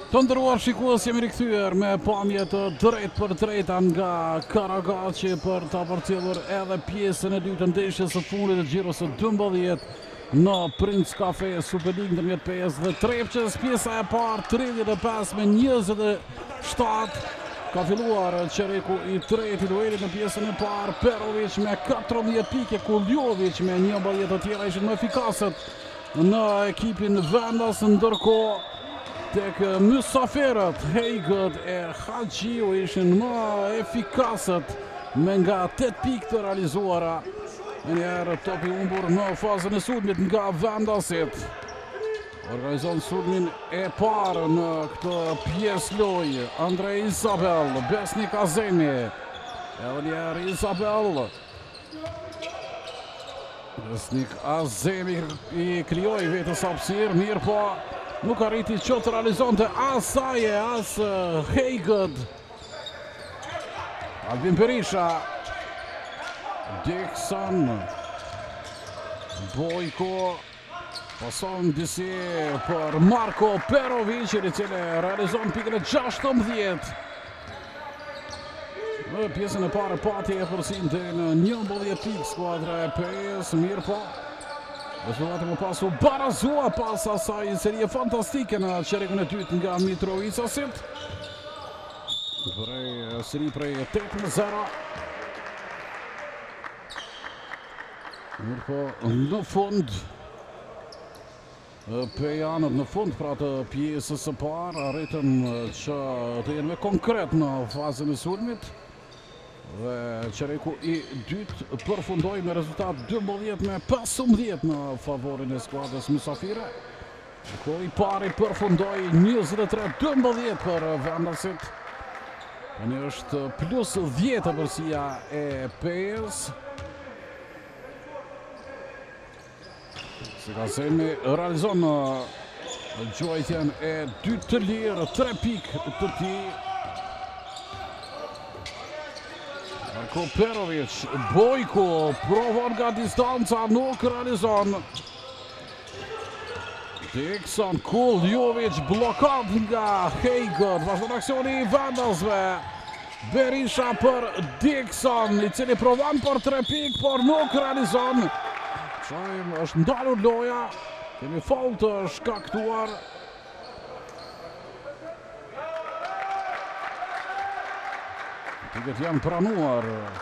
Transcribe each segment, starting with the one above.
Të nderuar shikues, jemi rikthyer me pamje të drejt për drejta nga Karagaçi për ta përcjellur edhe pjesën e dytë të ndeshjes së fundit të Xhiros së 12 në Prince Cafe Super League ndërmjet PS dhe Trepçes. Pjesa e parë 35-27 ka filluar qereku i tretë i duelit në pjesën e parë. Perovic me 14 pike, Kuljovic me 11 të tjera ishin më efikasët në ekipin vendas, ndërkohë tek mysaferët Hejgët e Haxhiu ishin më efikasët me nga 8 pikë të realizuara. Njerë topi humbur në fazën e sudmit nga vendasit. Organizon sulmin e parë në këtë pjesë lojë Andrej Isabel, Besnik Azemi, edhe njerë Isabel. Besnik Azemi i krijoi vetës hapësirë, mirë po nuk arriti që të realizonte as aje, as Hejgët. Albin Berisha, Dixon, Bojko, pason disi për Marko Perovic, i cili realizon pikën e 16. Në pjesën e parë pati e përsin deri në 11 pikë skuadra e PS, mirë po. Rezultati më pasu barazua pas asaj serie fantastike në qerekun e dytë nga Mitrovicasit. Seri prej 8-0. Mirë po, në fund pejanët në fund pra të pjesës së parë arritën që të jenë me konkret në fazën e sulmit. Dhe qereku i dytë përfundoi me rezultat 12-15 në favorin e skuadrës mysafire. Ko i pari përfundoi 23-12 për vendasit. Tani është plus 10 përsia e PS. Sikazemi realizon gjuajtjen e dytë të lirë, 3 pikë të tij. Marko Perovic, Bojko, provon nga distanca, nuk realizon. Dixon, Kuljovic, blokad nga Hejgët, vazhdon aksioni i vendasve. Berisha për Dixon, i cili provon për 3 pikë, por nuk realizon. Shajmë, është ndalur loja, kemi faull të shkaktuar. Pikët janë pranuar.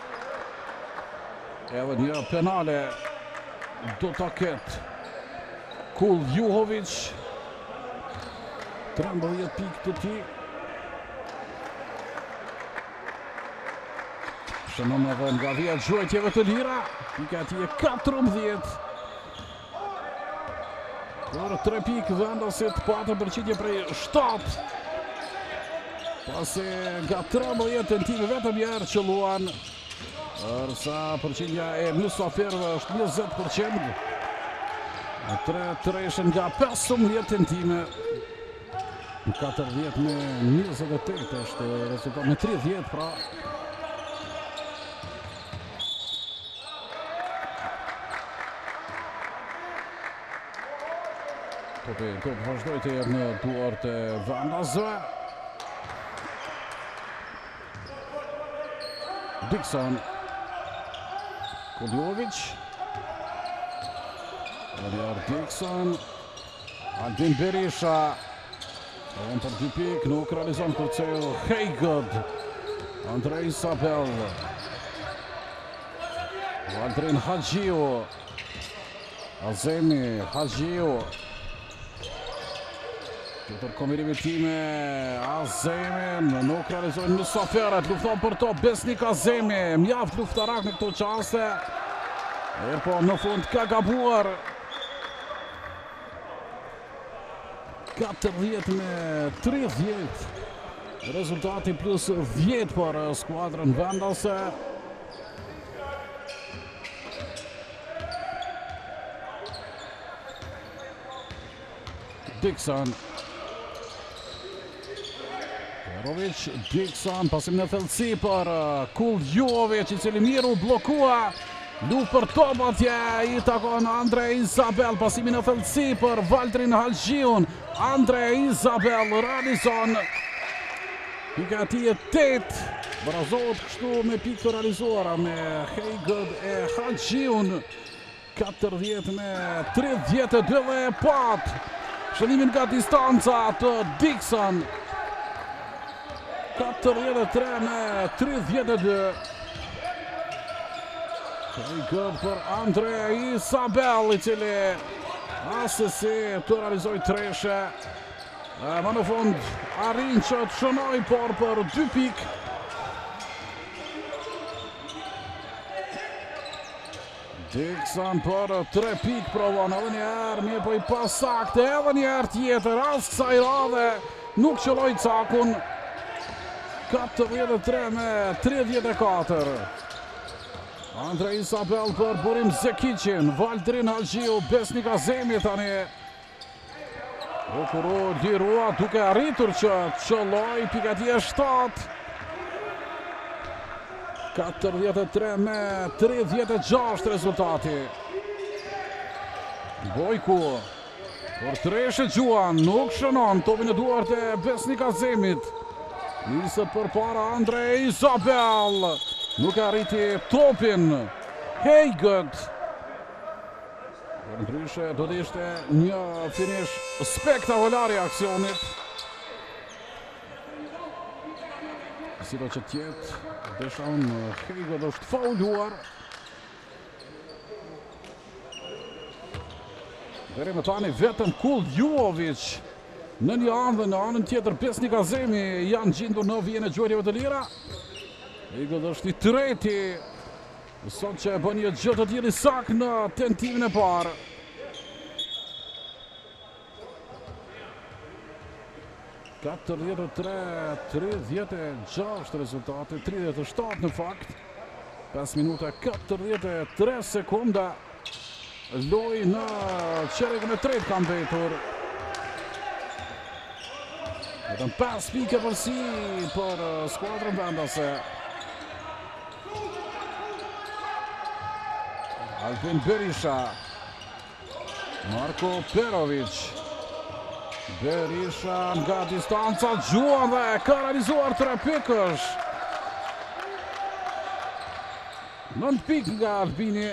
Edhe një penale do të ketë Kuljovic. 13 pikë të tij. Shënon edhe nga vija gjuajtjeve të lira. Pika ati e 14. Por 3 pikë vendasit patë përqitje prej 7. Pasi nga 13 tentime vetëm njerë që luan,ërsa përqindja e mysaferëve është 20%. 3 ishin nga 15 tentime. 14 me 28 është rezultat me 30 pra. Topi vazhdoj të jetë në duart e vendasve. Dixon, Kuljovic, Eliar Dixon, Albin Berisha, on për 2 pikë, nuk realizon kërceju Hejgët, Andrej Isabel, Valdrin Haxhiu, Azemi, Haxhiu, Tjetër kombinimi time, Azemi, nuk realizojnë mysaferët, lufton për to Besnik Azemi, mjaft luftarak në këto qaste. Po në fund ka gabuar. 14 me 30. Rezultati plus 10 për skuadrën vendase. Dixon. Perovic, Dixon, pasim në thellësi për Kuljovic, i cili miru blokua Luft për top atje, i takon Andrej Isabel, pasimi në thellësi për Valtrin Halxhiun. Andrej Isabel realizon pika e 8, barazohet kështu me pikë të realizuara me Hejgëd e Halxhiun. 40 me 32 dhe e pat shëllimin nga distanca të Dixon. 43 me 32. Hejgëd për Andrej Isabel, i cili asesi të realizoj treshe. Më në fund arrin që të shënoj, por për 2 pikë. Dixon për 3 pikë provon edhe njerë, mirë po i pasakte edhe njerë tjetër, as kësaj radhe nuk qëlloj cakun. 43 me 34. Andrej Isabel për Burim Zekicin, Valtrin Halxhiu, Besnik Azemi tani. Okuru lirua duke arritur që qëlloj, pikatje 7. 43 me 36 rezultati. Bojku për treshe Gjuan, nuk shënon topin e duart e Besnik Azemit. Nisë për para Andrej Isabel, nuk arriti topin. Hejgëd. Ndryshe do të ishte një finish spektakolar i aksionit. Si do që tjetë, Deshaun Hejgëd është fauluar. Deri më tani vetëm Kuljuovic në një anë dhe në anën tjetër Besnik Azemi janë gjendur në vijën e gjuajtjeve të lira. Hejgëd është i treti sot që bën një gjë të tillë sak në tentimin e parë. Katër 36 rezultati, 37 në fakt. 5 minuta 43 sekunda. Loj në qerekën e tretë ka mbetur. Vetëm 5 pike përsi për skuadrën vendase. Albin Berisha, Marko Perovic. Berisha nga distanca Gjuan dhe ka realizuar 3 pikësh. 9 pikë nga Albini.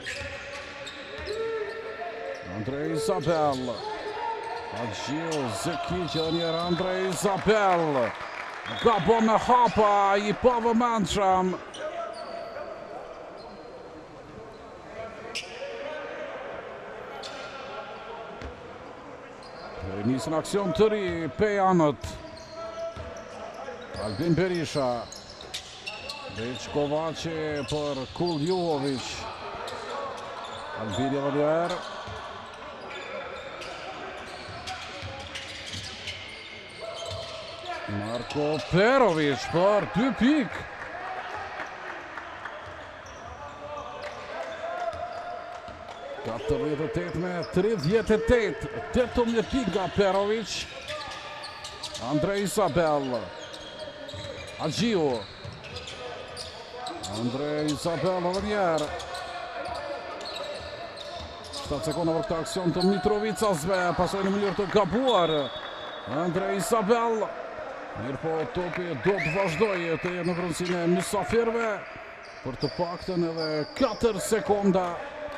Andrej Isabel. Halxhiu, Zekic edhe njerë Andrej Isabel. Gabon me hapa i pavëmendshëm. Nisën aksion të ri, pejanët. Albin Berisha. Veç Kovaci për Kuljuovic. Albin Javalier. Marko Perovic për 2 pikë. Katër 8 me 38, 18 pikë nga Perovic. Andrej Isabel. Halxhiu. Andrej Isabel edhe njerë. 7 sekonda për këtë aksion të Mitrovicasve, pasoj në mënyrë të gabuar. Andrej Isabel. Mirë po topi do të vazhdojë të jetë në vërësinë e mysafirve për të paktën edhe 4 sekonda.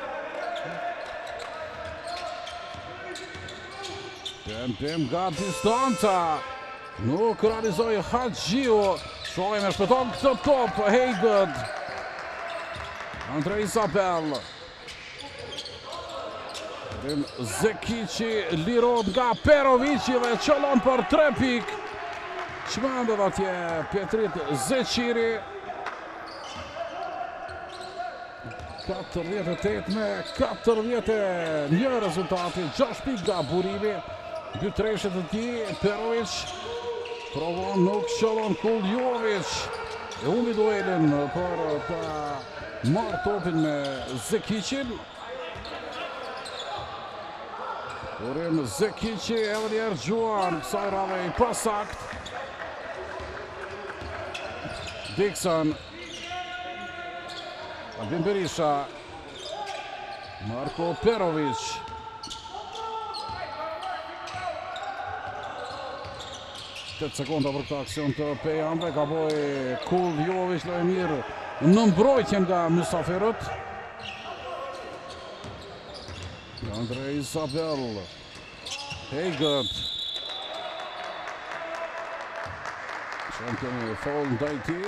Tentim nga distanca. Nuk realizoi Halxhiu. Shohim e shpëton këtë top Hejgëd. Andrej Isabel. Zekici lirot nga Perovici dhe qëllon për 3 pikë. Çmendet atje Petrit Zeqiri. 48 me 41 rezultati, 6 pikë nga burimi. 2 treshet të ti, Perovic provon, nuk qëllon Kuljuovic. E humbi duelin për të marrë topin me Zekicin. Burim Zekici, edhe njerë Gjuan, kësaj radhe i pasakt. Dixon. Albin Berisha. Marko Perović. Sekonda për këtë aksion të Pejanve, gaboj Kuljović dhe mirë në mbrojtjen nga mysafirët. Andrej Isabel, Hegët. Kemi foul ndaj tij.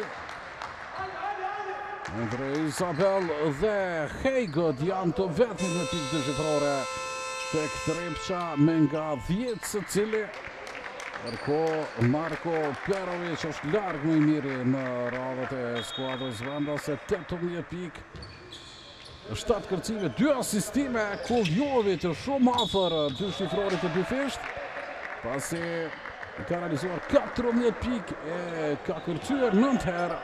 Andrej Isabel dhe Hegët janë të vetmit me pikë dëshitrore tek Trepça me nga 10 secili. Ndërkohë Marko Perović është larg më i miri në radhët e skuadrës vendase, 18 pikë, 7 kërcime, 2 asistime. Kuljović shumë afër dy shifrorit të dyfisht, pasi ka realizuar 14 pikë e ka kërcyer 9 herë.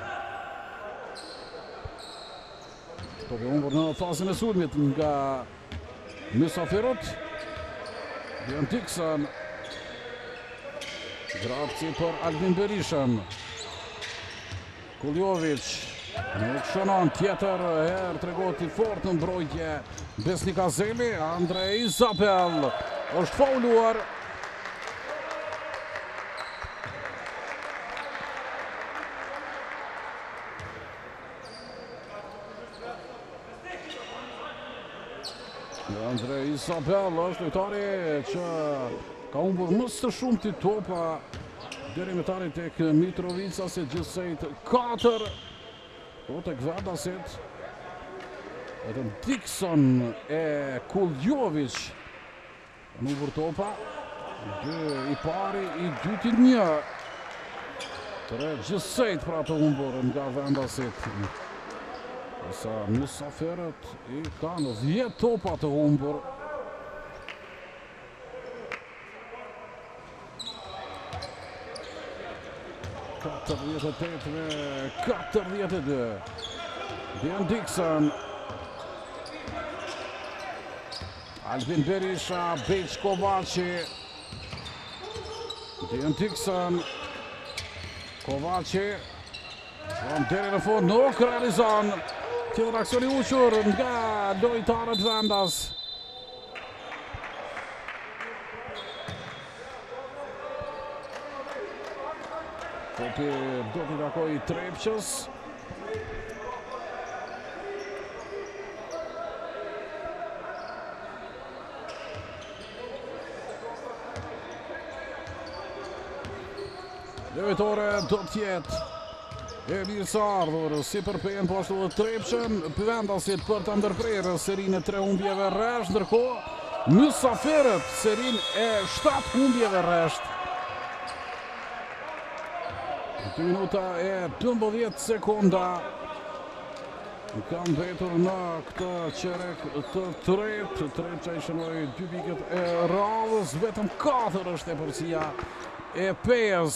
Topi humbur në fazën e sulmit nga mysafirët. Bjørn Dixon. Grapci për Albin Berishën. Kuljović nuk shënon, tjetër herë tregohet i fort në mbrojtje Besnik Azeli. Andrej Isabel është fauluar. Andrej Isabel është lojtari që ka humbur më së shumti topa deri më tani tek Mitrovica, se gjithsejt 4 tek vendasit. Vetëm Dixon e Kuljović kanë humbur topa. I pari, i dyti 1. 3 gjithsejt pra të humbur nga vendasit. Sa mysafirët i kanë 10 topa të humbur. Katër 42. Bjørn Dixon. Albin Berisha, Bejç Kovaci. Bjørn Dixon. Kovaci. Deri në fund nuk realizon. Tjetër aksion i uqur nga lojtarët vendas. Topi do t'i takoj Trepçës. Lojtore do t'jetë e mirë së ardhur, si për Pejen po ashtu dhe Trepçën, vendasit për të ndërprerë serinë e 3 humbjeve rresht, ndërkohë mysafirët serinë e 7 humbjeve rresht. 2 minuta e 12 sekonda kanë mbetur në këtë qerek të tretë. Trepça i shënoi 2 pikët e radhës, vetëm 4 është tepërsia e Pejës,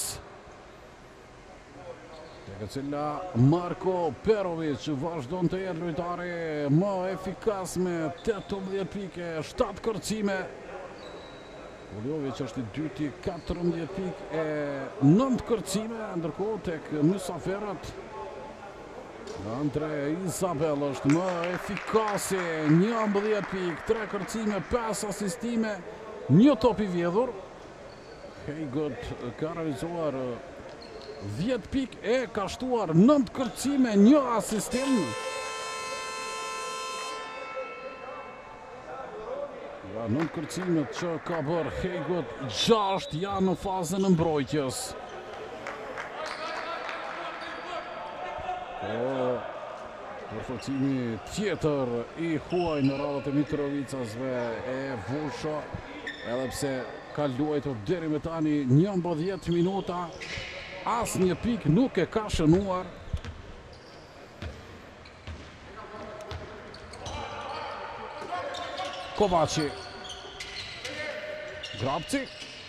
tek e cila Marko Perović vazhdon të jetë lojtari më efikas me 18 pike, 7 kërcime. Kuljović është i dyti, 14 pikë e 9 kërcime, ndërkohë tek mysafirët Andrej Isabel është më efikasi, 11 pikë, 3 kërcime, 5 asistime, 1 top i vjedhur. Hegët ka realizuar 10 pikë e ka shtuar 9 kërcime, 1 asistim. Në kërcimet që ka bërë Hegët, 6 janë në fazën e mbrojtjes. Përforcimi tjetër i huaj në radhët e Mitrovicasve e Vusho, edhe pse ka luajtur deri me tani 11 minuta, as një pikë nuk e ka shënuar. Kovaci. Grapci.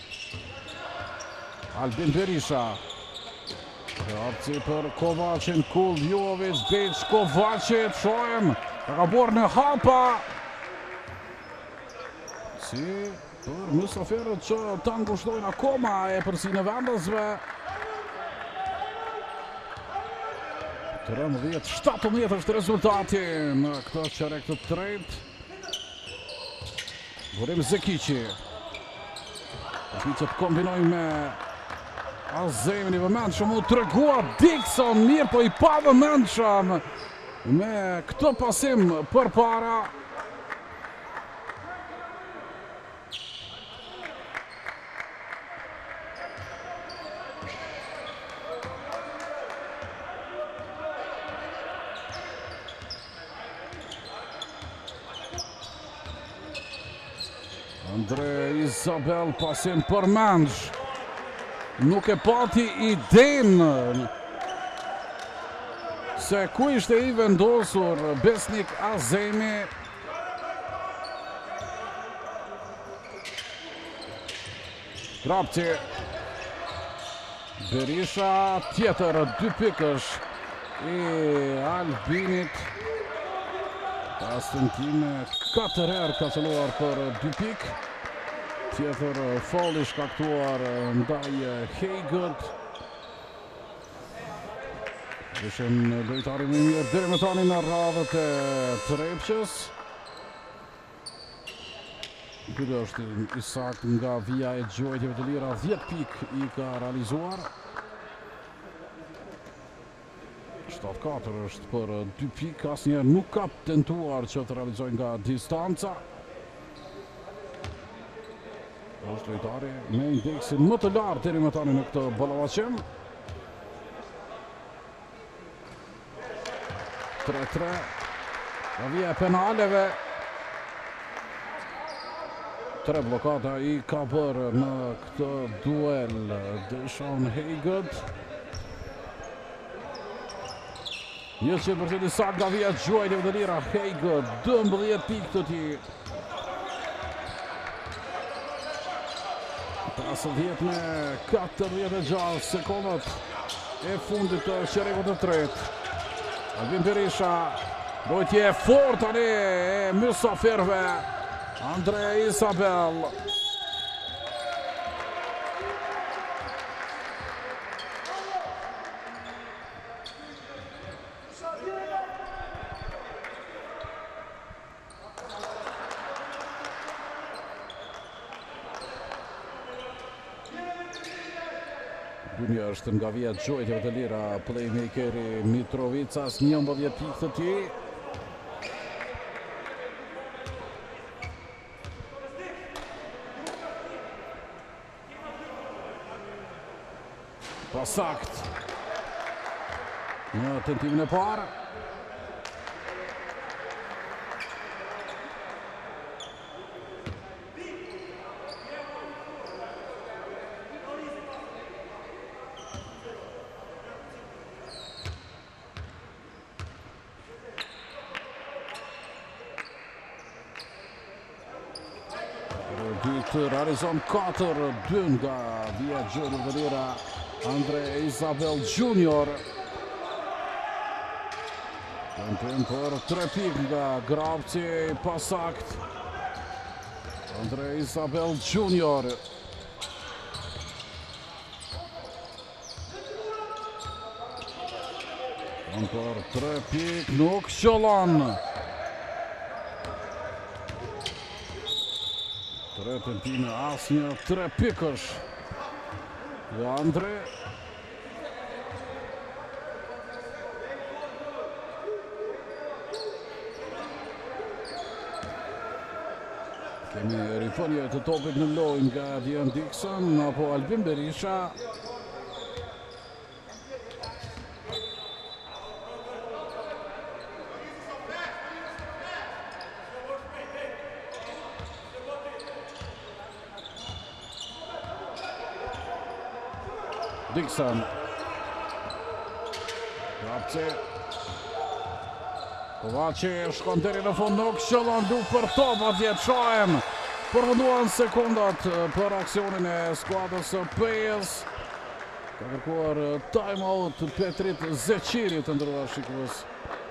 Albin Berisha. Grapci për Kovacin, Kuljović, Bejç Kovaci, shohem, ka borë në hapa. Si për mysafirët që të ngushtojnë akoma e përsi në vendasve. 13-17 është rezultati në këtë çerek të tretë. Burim Zekiqi. Zekiqi kombinoi me Azemin i vëmendshëm, u tregua Dixon mirë, po i pa vëmendshëm me këtë pasim përpara. Andre Isabel pasim për Mendsh. Nuk e pati idenë se ku ishte i vendosur Besnik Azemi. Krapci. Berisha tjetër 2 pikësh i Albinit. Pas tentime 4 herë ka qëlluar për 2 pikë. Tjetër falli shkaktuar ndaj Hejgët. Ishën lojtari më mirë deri më tani në radhët e Trepqës. Ky është i saktë nga vija e gjojtjeve të lira, 10 pikë i ka realizuar. 7-4 është për 2 pikë, asnjëherë nuk ka tentuar që të realizojë nga distanca. Është lojtari me indeksin më të lartë deri më tani në këtë ballavaçim. 3-3. Via penaleve. 3 blokada i ka bërë në këtë duel Deshaun Hejgët. 100% saktë nga vija gjojtjeve të lira. Hejgët 12 pikë të tij. 50 me 46 sekondat e fundit të çerekut të tretë. Albin Berisha, mbrojtje fort tani e mysafirëve. Andre Isabel. Dunja është nga vija gjojtjeve të lira, playmakeri Mitrovicas, 11 pikë të tij. Pasakt në tentimin e parë. Dytë realizon 4-2 nga vija gjojtjeve të lira. Andre Isabel Junior. Tentim për 3 pikë nga Grapci, pasakt. Andre Isabel Junior. Për 3 pikë nuk qëllon. 3 tentime, asnjë 3 pikësh. Andre. Kemi rifënje të topit në lojë nga Dion Dixon apo Albin Berisha. Dixon. Grapci. Kovaci shkon deri në fund, nuk qëllon luftë për top atje Çohem. Përfunduan sekondat për aksionin e skuadrës së PES. Ka kërkuar time-out Petrit Zeqiri të ndëruar shikues.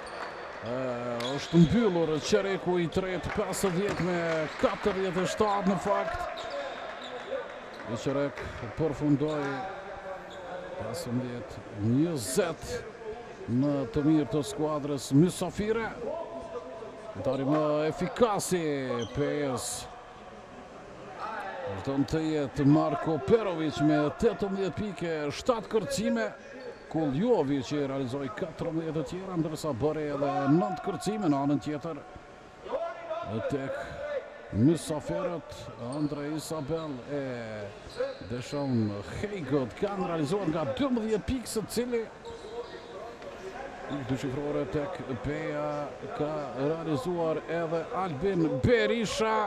Është mbyllur çereku i tretë, 50 me 47 në fakt. I çerek përfundoi 15-20 në të mirë të skuadrës mysafire. Lojtari më efikasi PS vazhdon të jetë Marko Perovic me 18 pike, 7 kërcime. Kuljovic që realizoi 14 të tjera, ndërsa bëri edhe 9 kërcime në anën tjetër. Tek mysafirët Andre Isabel e Deshon Heigot kanë realizuar nga 12 pikë secili. Dyshifrore tek Beja ka realizuar edhe Albin Berisha.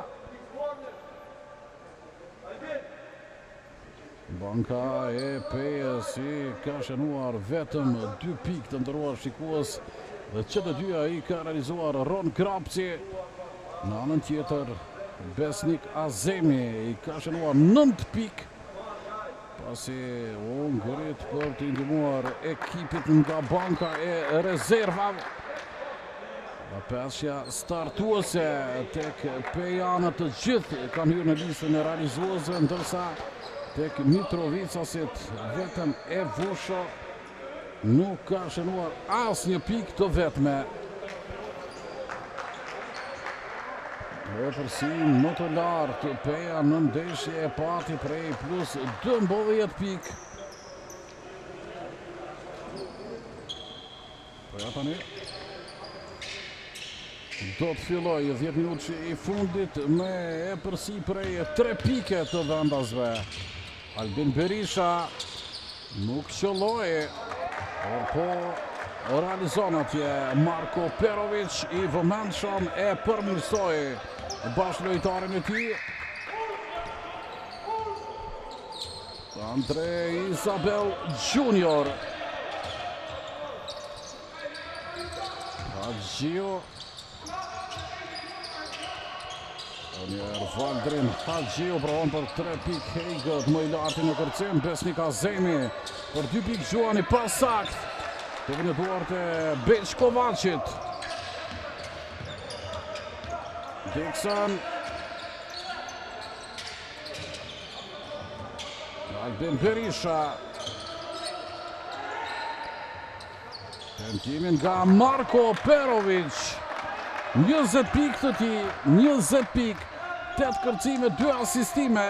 Banka e PS ka shënuar vetëm 2 pikë të ndëruar shikues, dhe që të dyja i ka realizuar Ron Krapci. Në anën tjetër Besnik Azemi i ka shënuar 9 pikë, pasi u ngrit për të ndihmuar ekipit nga banka e rezervave. Pesja startuese tek pejanët të gjithë kanë hyrë në listën e realizuesve, ndërsa tek Mitrovicasit vetëm e Vusho nuk ka shënuar asnjë pikë të vetme. Përsim më të lartë Peja në ndeshje e pati prej plus 12 pikë. Peja tani do të filloj 10 minutë i fundit me e përsi prej 3 pike të vendasve. Albin Berisha nuk qëlloi, po realizon atje. Marko Perovic i vëmendshëm e përmirësoi bashkëlojtarin e tij. Andre Isabel Junior. Haxhiu. Valdrin Haxhiu provon për 3 pikë. Heigot më i larti në kërcim. Besnik Azemi për 2 pikë. Gjuani pa sakt. Të vënë duart e Beçkovacit. Dixon. Albin Berisha. Tentimin nga Marko Perovic. 20 pikë të tij, 20 pikë, 8 kërcime, 2 asistime.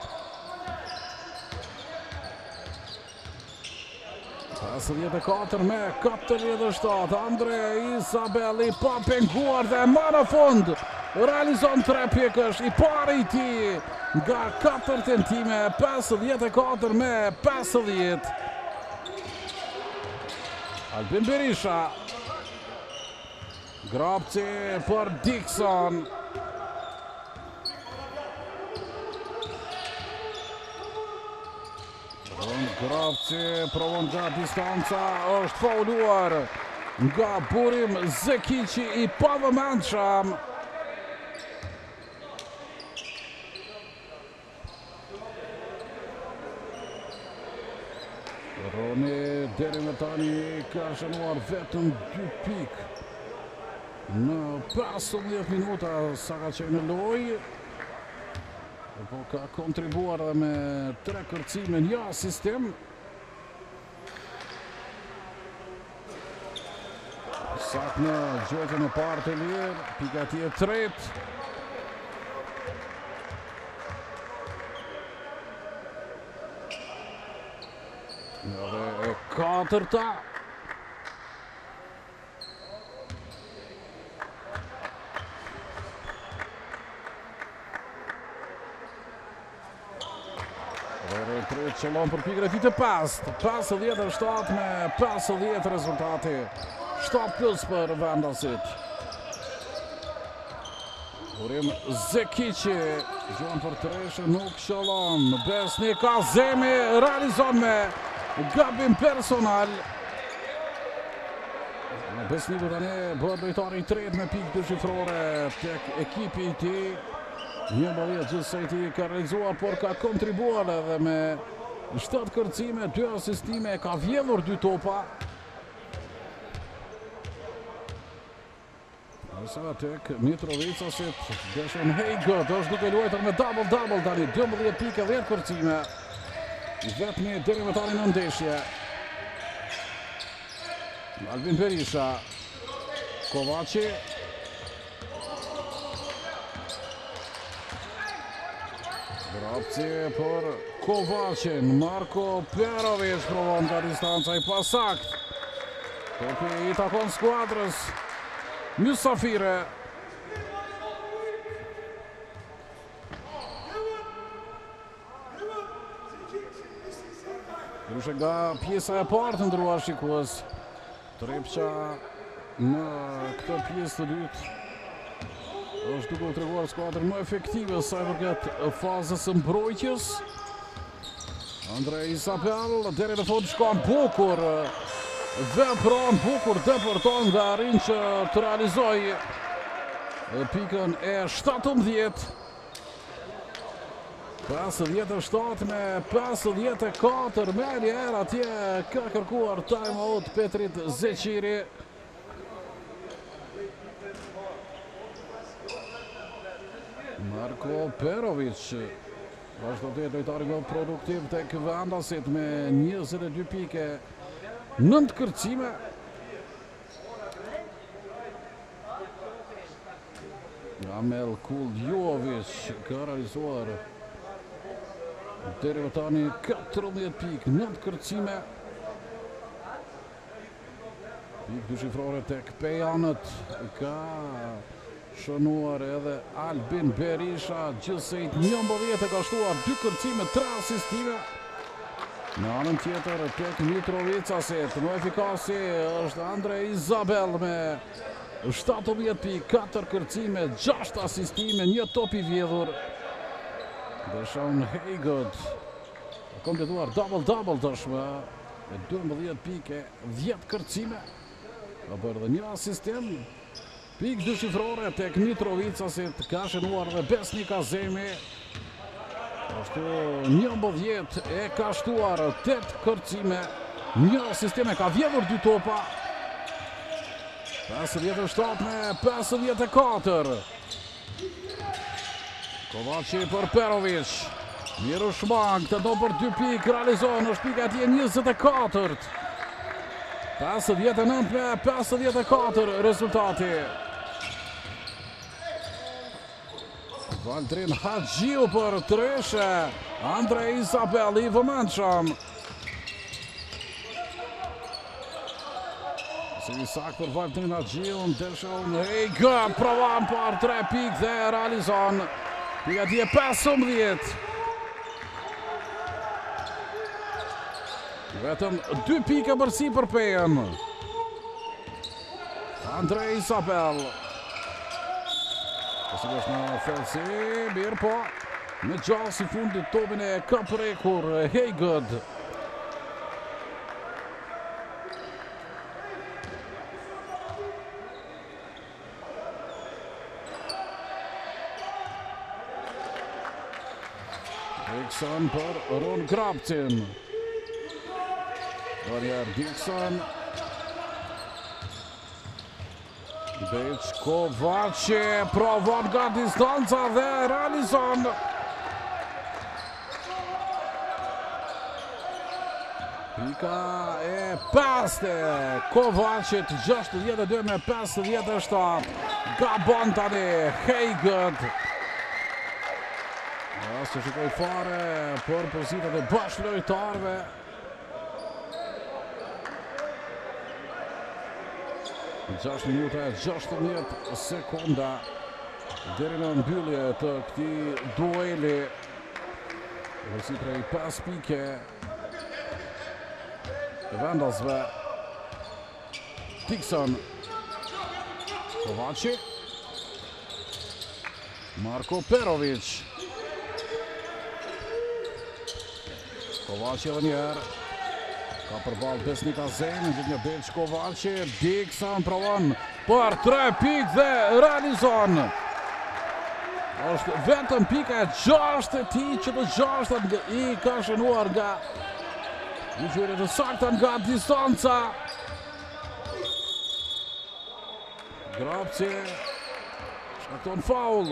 Pasë 14 me 47, Andre Isabel i pa penguar dhe më në fund realizon 3 pikësh, i pari i tij nga 4 tentime, 54 me 50. Albin Berisha. Grapci për Dixon. Grapci provon nga distanca, është fauluar nga Burim Zekici i pavëmendshëm. Roni deri më tani ka shënuar vetëm 2 pikë në 15 minuta sa ka qenë në lojë, po ka kontribuar dhe me 3 kërcime, 1 asistim. Sak në gjojtën e parë të lirë, pika tje 3. Dhe e 4-ta. Qëllon për pikën e tij të pastë. 57 me 50 rezultati. 7+ për vendasit. Burim Zekici gjuan për treshë, nuk qëllon. Besnik Azemi realizon me gabim personal. Besniku tani bëhet lojtari i tretë me pikë dyshifrore tek ekipi i tij. Një ballje gjithsej ti ka realizuar, por ka kontribuar edhe me 7 kërcime, 2 asistime, ka vjedhur 2 topa. Asa tek Mitrovicasit, Deshon Heigot është duke luajtur me double tani, 12 pike, 10 kërcime. Vetmi deri më tani në ndeshje. Albin Berisha. Kovaci. Grapci për Kovacin. Marko Perovic provon nga distanca I pasakt. Topi I takon skuadrës Mysafire. Ndryshe nga pjesa e parë të ndruar shikues. Trepqa në këtë pjesë të dytë është duke u treguar skuadrën më efektive sa I përket fazës së mbrojtjes. Andrej Isabel deri në fund shkon bukur. Vepron bukur depërton dhe arrin që të realizojë pikën e 17. 57 me 54 me njerë atje ka kërkuar time-out Petrit Zeqiri. Marko Perovic vazhdo të jetë lojtari më produktiv tek vendasit me 22 pike, 9 kërcime. Amel Kuljovic ka realizuar deri më tani 14 pikë, 9 kërcime. Pikë dyshifrore tek pejanët ka shënuar edhe Albin Berisha, gjithsejt 19 ka shtuar 2 kërcime, 3 asistime. Në anën tjetër tek Mitrovicasit, më efikasi është Andrej Isabel me 17 pikë, 4 kërcime, 6 asistime, 1 top I vjedhur. Deshaun Haygood ka kompletuar double-double tashmë me 12 pike, 10 kërcime. Ka bërë dhe 1 asistim. Pikë dyshifrore tek Mitrovicasit, ka shënuar dhe Besnik Azemi. Ashtu 19 e ka shtuar 8 kërcime, 1 asistime, ka vjedhur 2 topa. 57 me 54. Kovaci për Perovic. Miru Shmang të do për 2 pikë, realizohen është pika atje 24. 59 me 54 rezultati. Valtrin Haxhiu për Treshe. Andrej Isabel I vëmendshëm. Si sak për Valtrin Haxhiu, Deshaun Haygood provon për 3 pikë dhe realizon. Pika atje 15. Vetëm 2 pike bërsi për pejen. Andrej Isabel. Sigurisht në felsi, mirë po. Në gjasë I fundit topin e ka prekur Haygood. Dixon për Ron Grapcin. Varjer Dixon. Beq Kovaci provon nga distanca dhe realizon. Pika e 5 Kovacit, 62 me 57. Gabon tani Haygood. Së shikoj fare për pozitat e bashkëlojtarëve. Në 6 minuta e 16 sekunda deri në mbyllje të këtij dueli. Vërsi prej 5 pike e vendasve. Dixon. Kovaci. Marko Perovic. Kovaci edhe njerë. Ka përballë Besnik Azemi, gjithë një Beq Kovaci. Dixon provon për 3 pikë dhe realizon. Është vetëm pika e 6 e tij që të 6 I ka shënuar nga gjyqyret të sakta nga distanca. Grapci shkakton faul.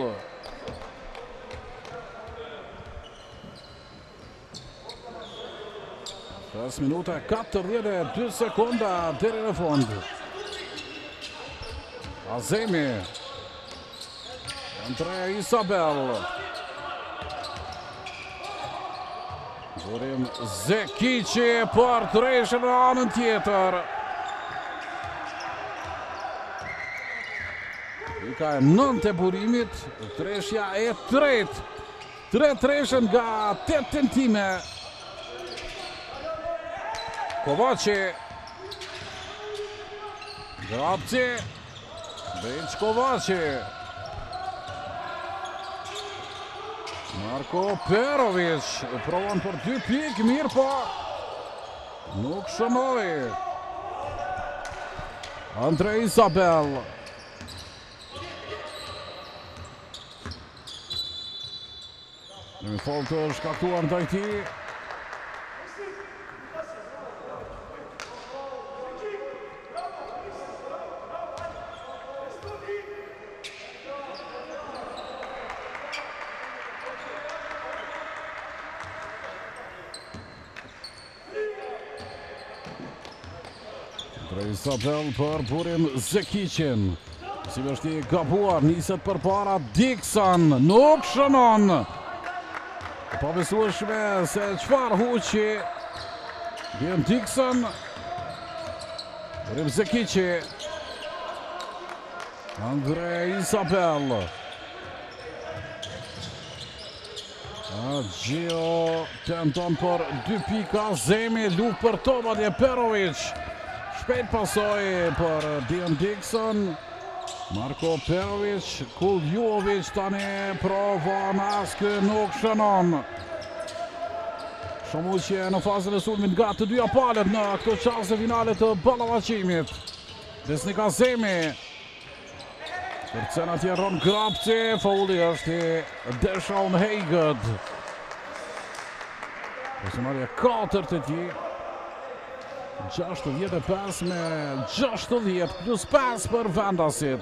5 minuta 42 sekonda deri në fund. Azemi. Andrea Isabel. Burim Zekici për të reshën në anën tjetër. Ka e 9 e burimit, treshja e 3. 3 treshën nga 8 tentime. Kovaci. Grapci. Beq Kovaci. Marko Perovic. Provon për 2 pik, mirë po. Nuk shënoj. Andrea Isabel. Në fol të shkaktuar në dajti. Andrea Isabel për Burim Zekicin. Si vështi gabuar, niset për para Dixon. Nuk shënon. Pa besueshme se qfar huqi. Bjen Dixon. Burim Zekici. Andrea Isabel. Gjio tenton për 2 pika. Zemi luft për Tomadje Perovic. Shpejt pasoj për Bjen Dixon. Marko Perovic, Kuljovic tani provon askë nuk shënon. Shomuqje në fazën e sulmit nga të dyja palët në këto çaste finale të ballavaqimit. Desnika Zemi. Kërcen atje Ron Grapci, faulli është i Deshaun Heiged. Personalja 4 të ti. 65 me 60 plus 5 për vendasit.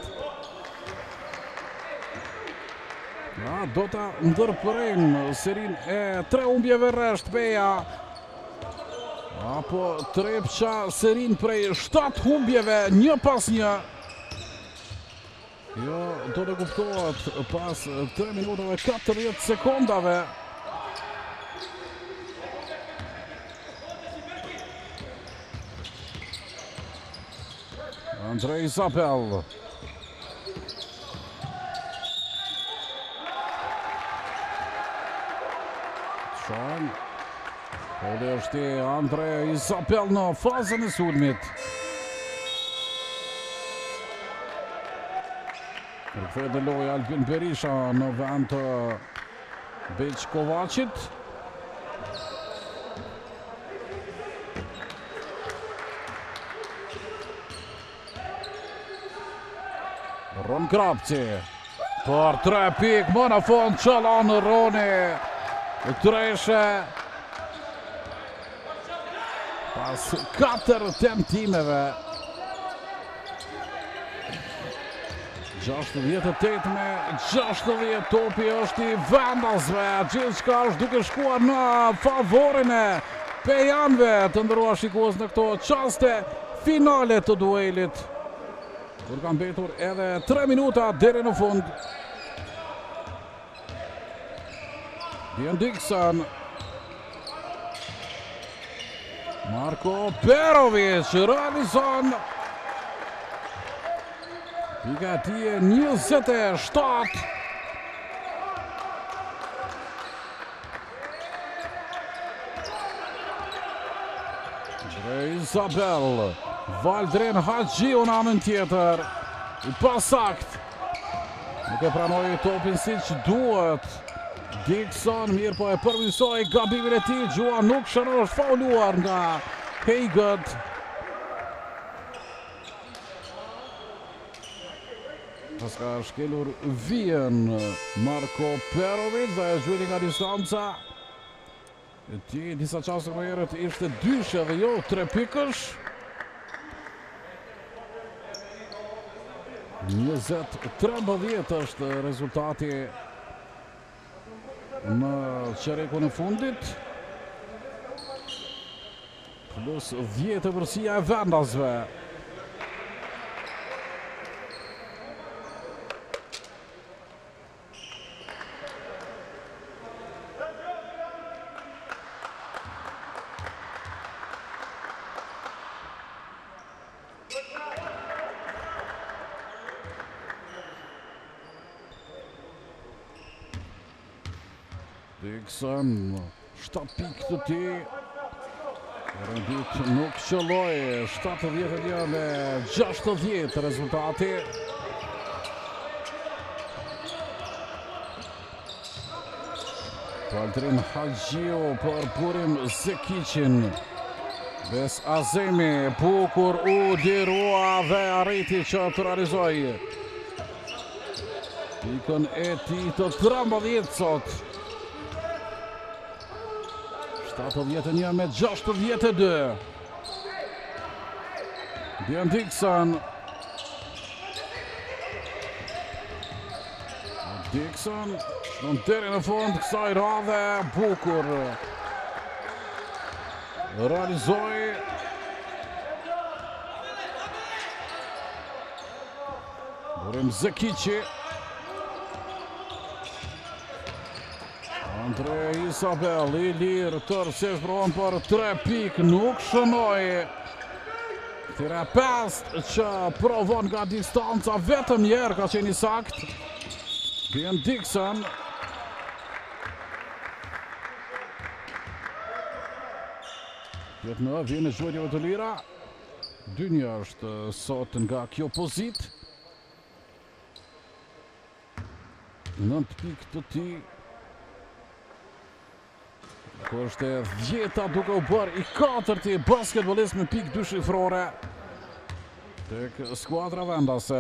Do ta ndërprejnë serin e 3 humbjeve rresht Beja. Apo trepqa serin prej 7 humbjeve 1 pas 1. Jo, do të kuptohet pas 3 minutave 40 sekondave. Andrea Isabel. Shon. Dhe është Andrea Isabel në fazën e sulmit. Rikthehet në lojë Albin Berisha në vend të Beq Kovacit. Ron Grapci për 3 pik, më në fond qëllon Roni. Treshe pas 4 tentimeve. 68 me 60 topi është i vendasve. Gjithçka është duke shkuar në favorin e pejanve, të ndërruar shikues në këto çaste finale të duelit. Kur kanë mbetur edhe 3 minuta deri në fund. Bjen Dixon. Marko Perovic realizon. Pika ti e 27. Isabel. Valdren Haxhiu në anën tjetër. I pasakt. Nuk e pranoi topin si që duhet. Dixon mirë po e përmirësoi gabimin e tij. Gjua nuk shënon, është fauluar nga Heiged. Pas ka shkelur vijen Marko Perovic dhe e zhvilli nga distanca. E ti disa qaste më herët ishte 2 dhe jo 3 pikësh. 20-13 është rezultati në qerekun e fundit. Plus 10 përsia e vendasve. Dixon, 7 pikë të ti. Rendit nuk qëlloj, 71 me 60 rezultati. Paltrin Haxhiu për Burim Zekicin. Bes Azemi, bukur u dirua dhe arriti që të realizoj pikën e ti të 13 sot. 71 me 62. Bjørn Dixon. Dixon shkon deri në fund kësaj radhe, bukur realizoi. Burim Zekici. Andre Isabel, i lirë tërësisht provon për 3 pikë, nuk shënoi. Tira 5 që provon nga distanca, vetëm njerë ka qenë i sakt. Bjørn Dixon. Jetë në vjen e zhvojtjeve të lira. 2-1 është sot nga kjo pozit. 9 pikë të ti. Ko është e 10 duke u bërë i 4 basketbolist me pikë 2 shifrore tek skuadra vendase.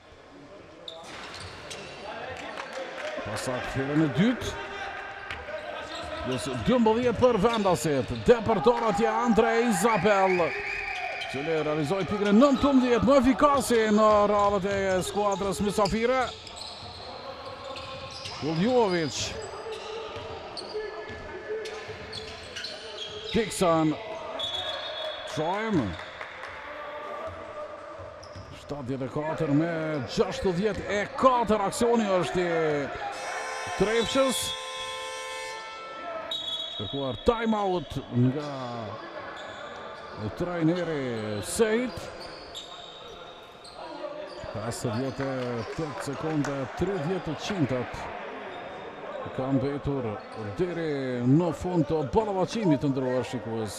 Pasak herën e dytë. Plus 12 për vendasit. Depërtor atje Andre Isabel, cili realizoi pikën e 19 më efikasi në radhët e skuadrës mysafire. Kuljovic. Dixon. Trojm. 74 me 64 aksioni është i Trepshës. Kërkuar time-out nga trajneri Sejt. 58 sekonde 30 qintat ka mbetur deri në fund të ballavaçimit të ndëruar shikues.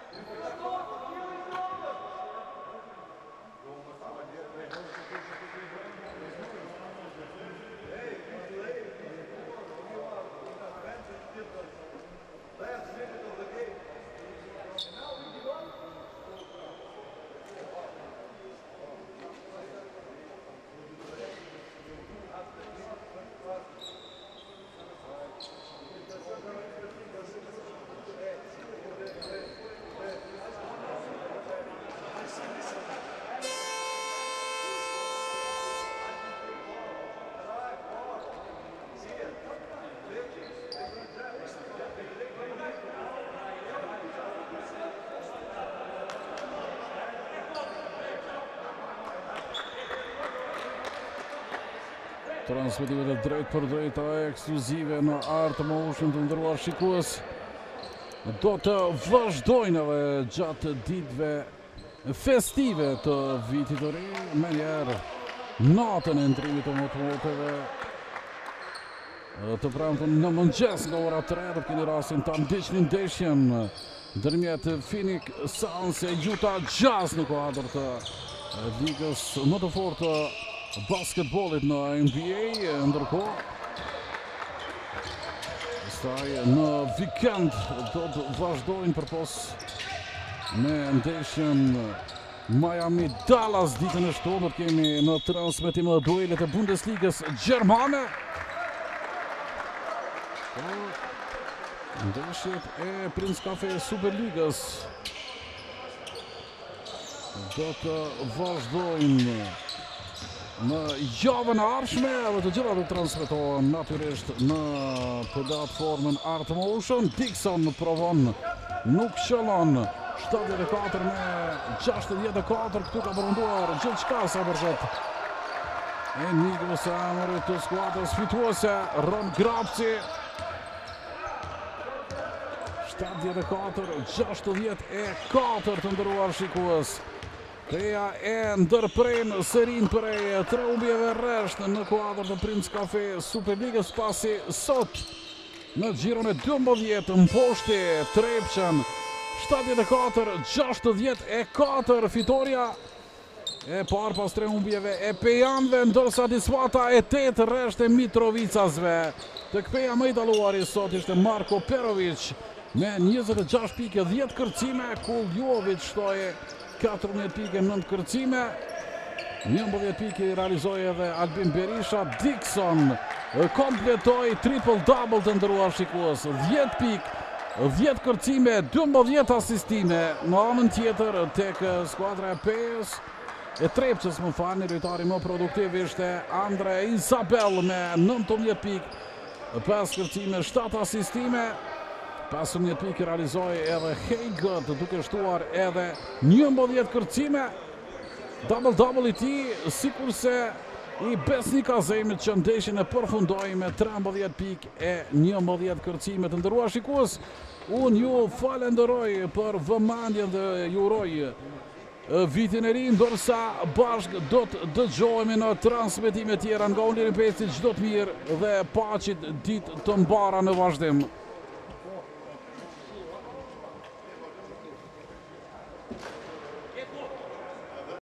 Transmitimet e drejt për drejta ekskluzive në Art Motion të ndëruar shikues do të vazhdojnë edhe gjatë ditëve festive të vitit të ri, me njerë natën e ndrimit të motoreve të premtën në mëngjes nga ora 3 dhe keni rastin të ndiqni ndeshjen ndërmjet Phoenix Suns e Utah Jazz në kuadër të ligës më të fortë basketbollit në NBA, ndërkohë pastaj në vikend do të vazhdojnë përpos me ndeshjen Miami Dallas ditën e shtunë. Kemi në transmetim duelet e Bundesligës gjermane. Ndeshjet e Prince Cafe Superligës do të vazhdojnë në javën e ardhshme dhe të gjitha do transmetohen natyrisht në platformën Art Motion. Dixon provon, nuk qëllon. 74 me 64, këtu ka përfunduar gjithçka sa përket enigmës së emrit të skuadrës fituese Ron Grapci. 74-64 të nderuar shikues. Peja e ndërpren serin për e 3 humbjeve rresht në kuadër të Prince Cafe Superligës, pasi sot në gjiron e 12 mposhti Trepçën 74-64 fitoria e parë pas 3 humbjeve e pejanve, ndërsa disfata e 8 rresht e Mitrovicasve. Tek peja më i dalluari sot ishte Marko Perovic me 26 pike, 10 kërcime, Kuljovic shtoi 14 pike, 9 kërcime, 11 pike i realizoi edhe Albin Berisha. Dixon kompletoi triple-double të nderuar shikues, 10 pik, 10 kërcime, 12 asistime. Në anën tjetër tek skuadra e Pejës e Trepçës, më falni, lojtari më produktiv ishte Andre Isabel me 19 pik, 5 kërcime, 7 asistime. 15 pikë realizoi edhe Hegët, duke shtuar edhe 11 kërcime. Double-double i tij, sikurse i Besnik Azemit që ndeshjen e përfundoi me 13 pikë e 11 kërcime. Të nderuar shikues, unë ju falenderoj për vëmendjen dhe ju uroj vitin e ri, ndërsa bashkë do të dëgjohemi në transmetime tjera nga Uniri Peci. Çdo të mirë dhe paqit ditë të mbara në vazhdim.